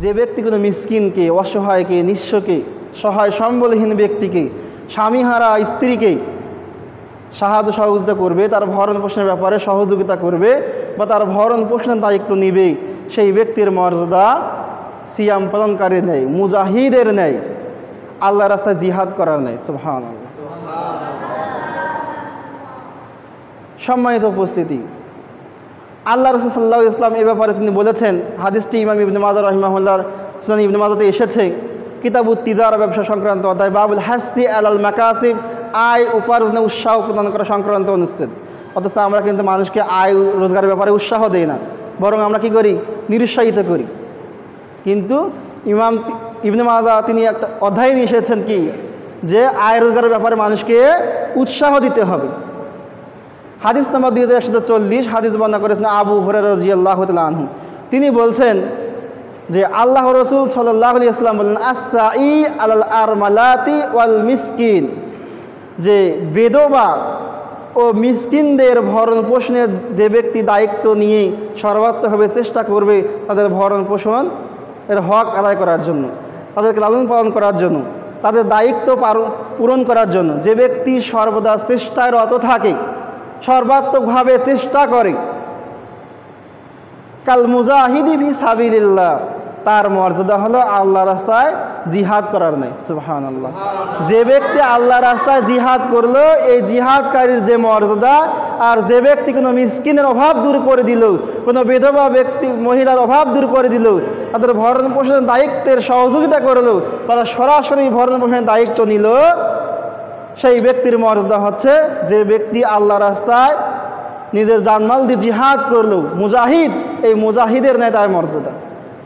যে ব্যক্তি কোনো মিসকিনকে, অসহায়কে, নিঃস্বকে, সহায় সম্বলহীন ব্যক্তিকে, স্বামীহারা স্ত্রীকে সাহায্য সহযোগিতা করবে, তার ভরণ পোষণের ব্যাপারে সহযোগিতা করবে বা তার ভরণ পোষণের দায়িত্ব নিবে, সেই ব্যক্তির মর্যাদা সিয়াম পালনকারীর নেই, মুজাহিদের নেই, আল্লাহ রাস্তায় জিহাদ করার নেই। সুবহানাল্লাহ। সম্মানিত উপস্থিতি, আল্লাহ রাসূল সাল্লাল্লাহু আলাইহি ওয়াসাল্লাম এ ব্যাপারে তিনি বলেছেন, হাদিসটি ইমাম ইবনে মাজাহ রাহিমাহুল্লাহর সুনান ইবনে মাজাহতে এসেছে, কিতাবুত তিজারা, ব্যবসা সংক্রান্ত অধ্যায়, বাবুল হাসি আলাল মাকাসিব, আয় উপার্জনে উৎসাহ প্রদান করা সংক্রান্ত অনুচ্ছেদ। অথচ আমরা কিন্তু মানুষকে আয় রোজগারের ব্যাপারে উৎসাহ দেই না, বরং আমরা কি করি? নিরুৎসাহিত করি। কিন্তু ইমাম ইবনে মাজাহ তিনি একটা অধ্যায় নিয়ে এসেছেন কি, যে আয় রোজগারের ব্যাপারে মানুষকে উৎসাহ দিতে হবে। হাদিস নম্বর 2140, হাদিস বর্ণনা করেছেন আবু হুরায়রা রাদিয়াল্লাহু তাআলা আনহু। তিনি বলছেন যে আল্লাহ রাসূল সাল্লাল্লাহু আলাইহি ওয়াসাল্লাম বলেন, আস-সাই আলাল আরমালাতি ওয়াল মিসকিন, যে বেদবা ও মিসকিনদের ভরণ পোষণের যে ব্যক্তি দায়িত্ব নিয়ে সর্বাত্মকভাবে চেষ্টা করবে তাদের ভরণ পোষণ এর হক আদায় করার জন্য, তাদেরকে লালন পালন করার জন্য, তাদের দায়িত্ব পূরণ করার জন্য, যে ব্যক্তি সর্বদা চেষ্টায় রত থাকে, সর্বাত্মকভাবে চেষ্টা করে, কাল মুজাহিদি ফি সাবিলিল্লাহ, তার মর্যাদা হলো আল্লাহ রাস্তায় জিহাদ করার নেই। সুবহানাল্লাহ। যে ব্যক্তি আল্লাহ রাস্তায় জিহাদ করলো, এই জিহাদকারীর যে মর্যাদা, আর যে ব্যক্তি কোনো মিসকিনের অভাব দূর করে দিল, কোনো বিধবা ব্যক্তি মহিলার অভাব দূর করে দিল, তাদের ভরণ পোষণের দায়িত্বের সহযোগিতা করলো, তারা সরাসরি ভরণ পোষণের দায়িত্ব নিল, সেই ব্যক্তির মর্যাদা হচ্ছে যে ব্যক্তি আল্লাহ রাস্তায় নিজের জানমাল দিয়ে জিহাদ করলো, মুজাহিদ, এই মুজাহিদের নেই তার মর্যাদা।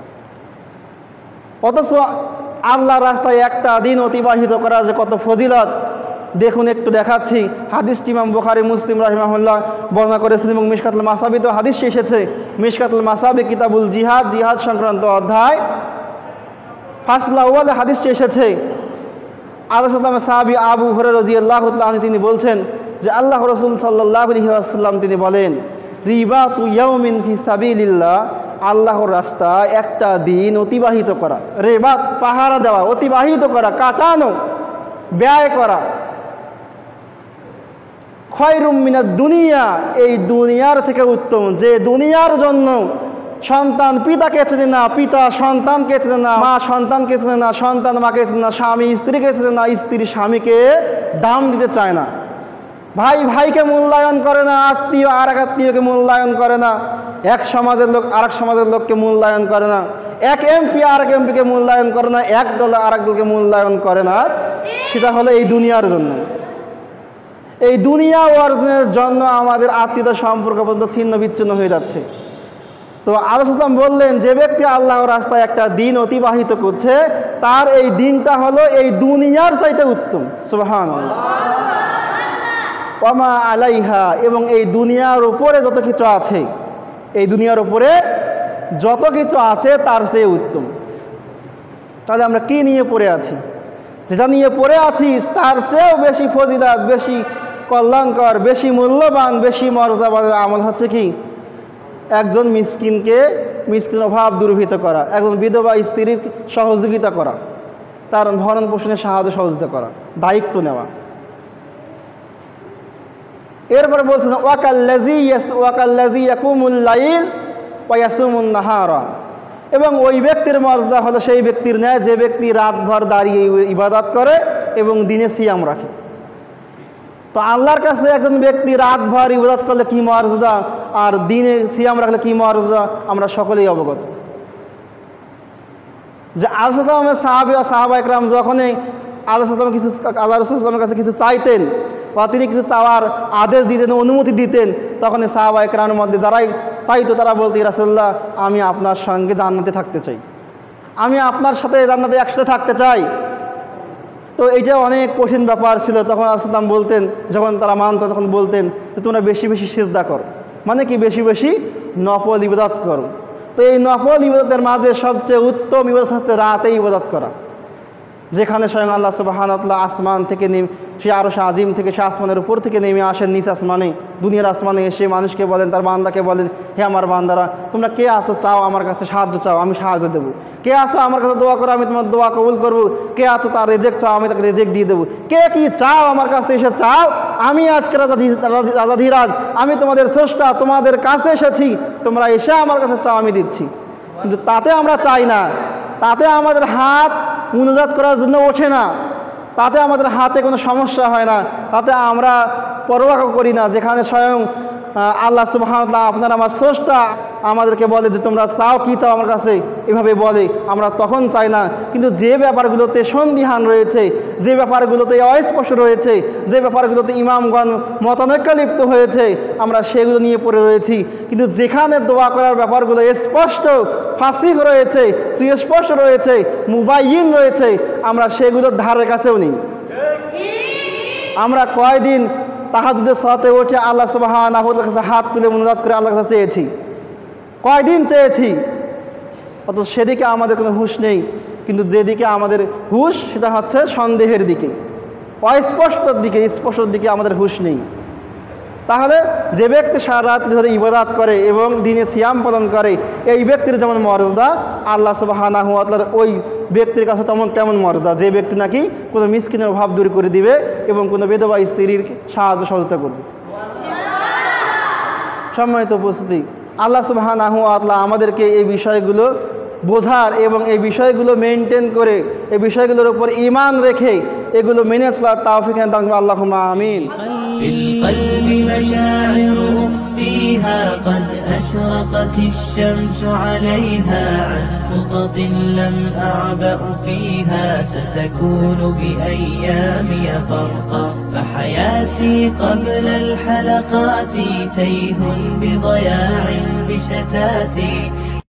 অথচ আল্লাহ রাস্তায় একটা দিন অতিবাহিত করা যে কত ফজিলত, দেখুন একটু দেখাচ্ছি। হাদিসটি ইমাম বুখারী, মুসলিম রাহিমাহুল্লাহ বর্ণনা করেছেন এবং মিশকাতুল মাসাবিতেও হাদিস এসেছে। মিশকাতুল মাসাবি কিতাবুল জিহাদ, জিহাদ সংক্রান্ত অধ্যায়, ফাসল আউয়ালে হাদিসটি এসেছে। আল্লাহ সাহাবী আবু হুরায়রা রাদিয়াল্লাহু তাআলা আনহু তিনি বলছেন যে আল্লাহ রাসূল সাল্লাল্লাহু আলাইহি ওয়াসাল্লাম তিনি বলেন, রিবাতু ইয়াউমিন ফি সাবিলিল্লাহ, আল্লাহর রাস্তায় একটা দিন অতিবাহিত করা, রেবাত পাহারা দেওয়া, অতিবাহিত করা, কাটানো, ব্যয় করা, খয়রুম মিনাদ দুনিয়া, এই দুনিয়ার থেকে উত্তম। যে দুনিয়ার জন্য সন্তান পিতাকে চেনে না, পিতা সন্তানকে চেনে না, মা সন্তানকে চেনে না, সন্তান মাকে চেনে না, স্বামী স্ত্রীকে চেনে না, স্ত্রী স্বামীকে দাম দিতে চায় না, ভাই ভাইকে মূল্যায়ন করে না, আত্মীয় আর এক আত্মীয়কে মূল্যায়ন করে না, এক সমাজের লোক আর এক সমাজের লোককে মূল্যায়ন করে না, এক এমপি আর এক এমপিকে মূল্যায়ন করে না, এক দল আর এক দলকে মূল্যায়ন করে না, সেটা হলো এই দুনিয়ার জন্য। এই দুনিয়া অর্জনের জন্য আমাদের আত্মীয়তা সম্পর্ক পর্যন্ত ছিন্ন বিচ্ছিন্ন হয়ে যাচ্ছে। তো আল্লাহ সাল্লাম বললেন, যে ব্যক্তি আল্লাহর রাস্তায় একটা দিন অতিবাহিত করছে, তার এই দিনটা হলো এই দুনিয়ার চাইতে উত্তম। সুবহানাল্লাহ। ওয়ামা আলাইহা, এবং এই দুনিয়ার উপরে যত কিছু আছে, এই দুনিয়ার উপরে যত কিছু আছে তার চেয়ে উত্তম। তাহলে আমরা কি নিয়ে পড়ে আছি? যেটা নিয়ে পড়ে আছি তার চেয়েও বেশি ফজিলত, বেশি কল্যাণকর, বেশি মূল্যবান, বেশি মর্যাদাবান আমল হচ্ছে কি? একজন মিসকিন অভাব দূরীভূত করা, একজন বিধবা স্ত্রীর সহযোগিতা করা, তার ভরণ পোষণে সাহায্য সহযোগিতা করা, দায়িত্ব নেওয়া। এরপরে বলছেন ওয়াকাল্লাযী ইয়াকুমুল লাইল ওয়া ইয়াসুমুন নাহারা, এবং ওই ব্যক্তির মর্যাদা হলো সেই ব্যক্তির ন্যায় যে ব্যক্তি রাতভর দাঁড়িয়ে ইবাদত করে এবং দিনে সিয়াম রাখে। তো আল্লাহর কাছে একজন ব্যক্তি রাতভর ইবাদত করলে কি মর্যাদা, আর দিনে সিয়াম রাখলে কি মর্যাদা, আমরা সকলেই অবগত। যে আল্লাহ সাহাবা একরাম যখনই আল্লাহ রাসূলের কাছে কিছু চাইতেন বা তিনি কিছু চাওয়ার আদেশ দিতেন, অনুমতি দিতেন, তখন সাহাবা একরামের মধ্যে যারাই চাইতো তারা বলতো, ইয়া রাসূলুল্লাহ, আমি আপনার সঙ্গে জান্নাতে থাকতে চাই, আমি আপনার সাথে জান্নাতে একসাথে থাকতে চাই। তো এইটা অনেক কঠিন ব্যাপার ছিল। তখন রাসূল বলতেন, যখন তারা মানত তখন বলতেন যে তোমরা বেশি বেশি সিজদা করো, মানে কি বেশি বেশি নফল ইবাদত করো। তো এই নফল ইবাদতের মাঝে সবচেয়ে উত্তম ইবাদত হচ্ছে রাতে ইবাদত করা। যেখানে স্বয়ং আল্লাহ সুবহানাহু ওয়া তাআলা আসমান থেকে সে আরশ আজিম থেকে সে আসমানের উপর থেকে নেমে আসেন নিচ আসমানে, দুনিয়ার আসমানে এসে মানুষকে বলেন, তার বান্দাকে বলেন, হে আমার বান্দারা তোমরা কে আছো, চাও আমার কাছে সাহায্য চাও, আমি সাহায্য দেবো। কে আছো আমার কাছে দোয়া করো, আমি তোমার দোয়া কবুল করবো। কে আছো তার রেজেক্ট চাও, আমি তাকে রেজেক্ট দিয়ে দেবো। কে কি চাও আমার কাছে এসে চাও, আমি আজকে রাজাধিরাজ, আমি তোমাদের স্রষ্টা, তোমাদের কাছে এসেছি, তোমরা এসে আমার কাছে চাও, আমি দিচ্ছি। কিন্তু তাতে আমরা চাই না, তাতে আমাদের হাত মুনাজাত করার জন্য ওঠে না, তাতে আমাদের হাতে কোনো সমস্যা হয় না, তাতে আমরা পরোয়া করি না। যেখানে স্বয়ং আল্লাহ সুবহানাহু ওয়া তাআলা আপনার আমার স্রষ্টা আমাদেরকে বলে যে তোমরা চাও কি চাও আমার কাছে, এভাবে বলে, আমরা তখন চাই না। কিন্তু যে ব্যাপারগুলোতে সন্দিহান রয়েছে, যে ব্যাপারগুলোতে অস্পষ্ট রয়েছে, যে ব্যাপারগুলোতে ইমামগণ মতানৈক্য লিপ্ত হয়েছে, আমরা সেগুলো নিয়ে পড়ে রয়েছি। কিন্তু যেখানে দোয়া করার ব্যাপারগুলো স্পষ্ট ফাসিহ রয়েছে, সুস্পষ্ট রয়েছে, মুবাইয়িন রয়েছে, আমরা সেগুলোর ধারের কাছেও নেই। আমরা কয়দিন তাহাজ্জুদের সালাতে উঠে আল্লাহ সুবহানাহু ওয়া তাআলার কাছে হাত তুলে মুনাজাত করে আল্লাহর কাছে চেয়েছি, কয়দিন চেয়েছি, অথচ সেদিকে আমাদের কোনো হুঁশ নেই। কিন্তু যেদিকে আমাদের হুঁশ সেটা হচ্ছে সন্দেহের দিকে, অস্পষ্টর দিকে, স্পষ্টর দিকে আমাদের হুঁশ নেই। তাহলে যে ব্যক্তি সারা রাত ধরে ইবাদত করে এবং দিনে সিয়াম পালন করে, এই ব্যক্তির যেমন মর্যাদা, আল্লাহ সুবহানাহু ওয়া তাআলার ওই ব্যক্তির কাছে তেমন মর্যাদা, যে ব্যক্তি নাকি কোনো মিসকিনের অভাব দূর করে দিবে এবং কোনো বিধবা স্ত্রীর সাহায্য সহযোগিতা করবে। সম্মানিত উপস্থিতি, আল্লাহ সুবহানাহু ওয়া তাআলা আমাদেরকে এই বিষয়গুলো বোঝার এবং এই বিষয়গুলো মেনটেন করে, এই বিষয়গুলোর উপর ঈমান রেখে এগুলো মেনে চলার তৌফিক দান করুন। আল্লাহুম্মা আমিন। في القلب مشاعر أخفيها قد أشرقت الشمس عليها عن خطط لم أعبأ فيها ستكون بأيامي فرقا فحياتي قبل الحلقات تيه بضياع بشتاتي